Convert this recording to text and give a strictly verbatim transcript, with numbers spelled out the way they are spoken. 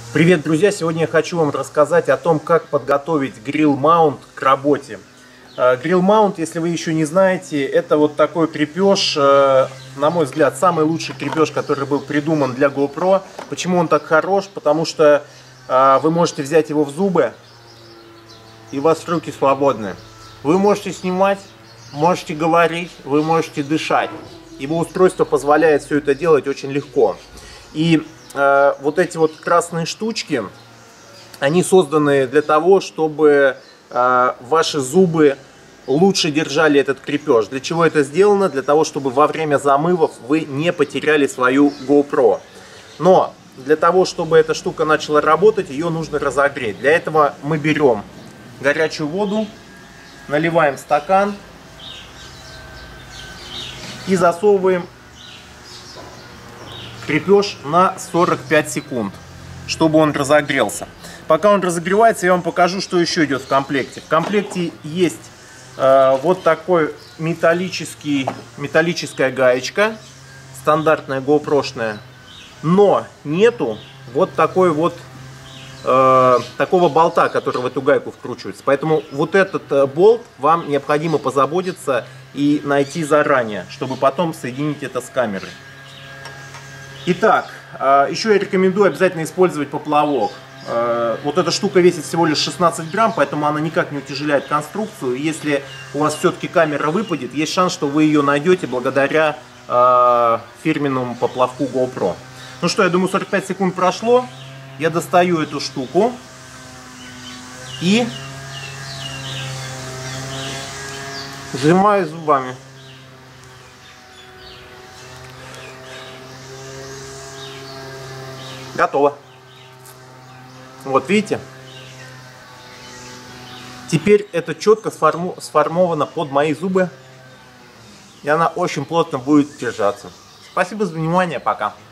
Привет, друзья! Сегодня я хочу вам рассказать о том, как подготовить Grill Mount к работе. Grill Mount, если вы еще не знаете, это вот такой крепеж, на мой взгляд, самый лучший крепеж, который был придуман для GoPro. Почему он так хорош? Потому что вы можете взять его в зубы, и у вас руки свободны. Вы можете снимать, можете говорить, вы можете дышать. Его устройство позволяет все это делать очень легко. И э, вот эти вот красные штучки, они созданы для того, чтобы э, ваши зубы лучше держали этот крепеж. Для чего это сделано? Для того, чтобы во время замывов вы не потеряли свою GoPro. Но для того, чтобы эта штука начала работать, ее нужно разогреть. Для этого мы берем горячую воду, наливаем в стакан и засовываем крепеж на сорок пять секунд, чтобы он разогрелся. Пока он разогревается, я вам покажу, что еще идет в комплекте. В комплекте есть э, вот такой металлический, металлическая гаечка, стандартная GoPro-шная, но нету вот такой вот э, такого болта, который в эту гайку вкручивается. Поэтому вот этот э, болт вам необходимо позаботиться и найти заранее, чтобы потом соединить это с камерой. Итак, еще я рекомендую обязательно использовать поплавок. Вот эта штука весит всего лишь шестнадцать грамм, поэтому она никак не утяжеляет конструкцию. Если у вас все-таки камера выпадет, есть шанс, что вы ее найдете благодаря фирменному поплавку GoPro. Ну что, я думаю, сорок пять секунд прошло. Я достаю эту штуку и сжимаю зубами. Готово. Вот видите? Теперь это четко сформу сформовано под мои зубы. И она очень плотно будет держаться. Спасибо за внимание. Пока.